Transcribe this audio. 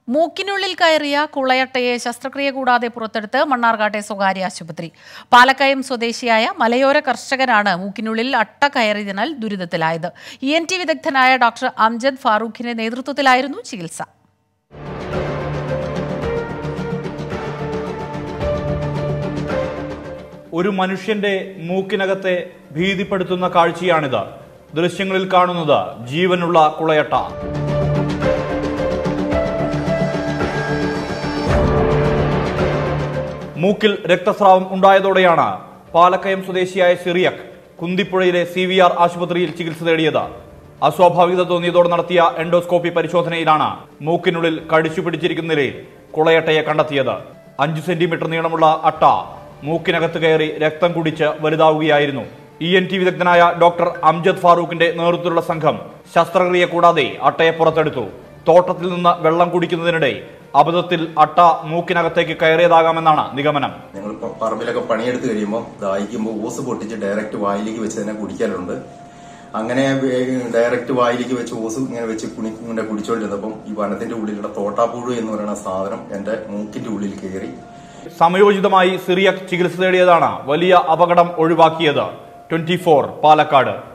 മൂക്കിനുള്ളിൽ കയറിയ കുളയട്ടയെ ശസ്ത്രക്രിയ കൂടാതെ പുറത്തെടുത്ത് മണ്ണാർക്കാട്ടെ സ്വകാര്യ ആശുപത്രി. പാലക്കയം സ്വദേശിയായ മലയോര കർഷകനാണ് മൂക്കിനുള്ളിൽ അട്ട കയറിയതിനാൽ ദുരിതത്തിലായത്. ENT വിദഗ്ധനായ ഡോക്ടർ അംജദ് ഫാറൂഖിന്റെ നേതൃത്വത്തിലായിരുന്നു ചികിത്സ. ഒരു മനുഷ്യന്റെ മൂക്കിനകത്തെ ഭീതിപ്പെടുത്തുന്ന കാഴ്ചയാണിത്. ദൃശ്യങ്ങളിൽ കാണുന്നത് ജീവനുള്ള കുളയട്ട. മൂക്കിൽ രക്തസ്രാവം ഉണ്ടായതോടെയാണ് പാലക്കയം സ്വദേശിയായ സിറിയക് കുന്തിപ്പുഴയിലെ CVR ആശുപത്രിയിൽ ചികിത്സ തേടിയത്. അസ്വാഭാവികത തോന്നിയതോടെ നടത്തിയ എൻഡോസ്കോപ്പി പരിശോധനയിലാണ് മൂക്കിനുള്ളിൽ കടിച്ചു പിടിച്ചിരിക്കുന്ന നിലയിൽ കുളയട്ടയെ കണ്ടെത്തിയത്. 5 സെന്റിമീറ്റർ നീളമുള്ള അട്ട മൂക്കിനകത്ത് കയറി രക്തം കുടിച്ച് വലുതാവുകയായിരുന്നു. ENT വിദഗ്ധനായ ഡോക്ടർ അംജദ് ഫാറൂഖിന്റെ നേതൃത്വത്തിലുള്ള സംഘം ശസ്ത്രക്രിയ കൂടാതെ അട്ടയെ പുറത്തെടുത്തു. തോട്ടത്തിൽ നിന്ന് വെള്ളം കുടിക്കുന്നതിനിടെ അബദ്ധത്തിൽ അട്ട മൂക്കിനകത്തേക്ക് കയറിയതാകാമെന്നാണ് നിഗമനം. ഞങ്ങൾ പറമ്പിലൊക്കെ പണിയെടുത്ത് കഴിയുമ്പോൾ ദാഹിക്കുമ്പോൾ ഓസ് പൊട്ടിച്ച് ഡയറക്റ്റ് വായിലേക്ക് വെച്ച് തന്നെ കുടിക്കാറുണ്ട്. അങ്ങനെ ഡയറക്റ്റ് വായിലേക്ക് വെച്ച് ഓസ് ഇങ്ങനെ വെച്ച് ഇങ്ങനെ കുടിച്ചോണ്ടിരുന്നപ്പം ഈ വനത്തിന്റെ ഉള്ളിലുള്ള തോട്ടാപ്പുഴു എന്ന് പറയുന്ന സാധനം എന്റെ മൂക്കിന്റെ ഉള്ളിൽ കയറി. സമയോചിതമായി സിറിയക് ചികിത്സ തേടിയതാണ് വലിയ അപകടം ഒഴിവാക്കിയത്. 24 പാലക്കാട്.